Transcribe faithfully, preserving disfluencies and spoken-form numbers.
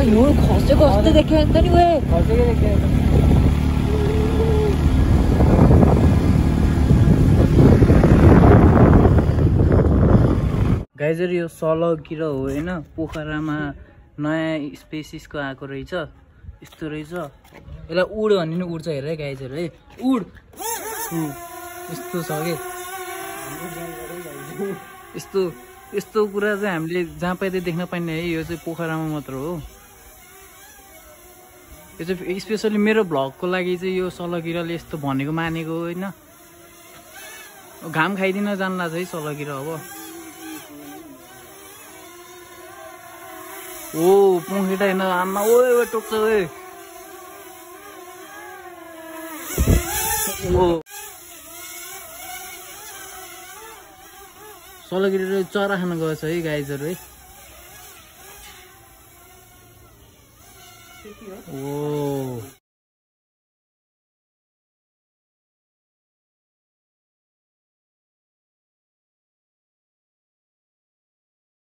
हिउँ खसेको जस्तो देख्यो नि त नि ओए खसेकै देख्यो गाइजर यो सलगिरो हो होइन पोखरामा नयाँ स्पेसिसको आएको रहेछ यस्तो रहेछ यसलाई उड भन्ने नि उड्छ हेर है गाइजर है उड यस्तो छ कि यस्तो यस्तो कुरा चाहिँ हामीले जहाँ पाइदै देख्न पाइने है यो चाहिँ पोखरामा मात्र हो यो चाहिँ स्पेसली मेरो भ्लगको लागि चाहिँ यो सलगिराले यस्तो भनेको मानेको होइन घाम खाइदिन जान्ला चाहिँ सलगिरा अब ओ पुङ्खेटा होइन आमा ओ टोक्छ ओए ओ सलगिरी चरा खान गएछ है गाइजहरू है ओ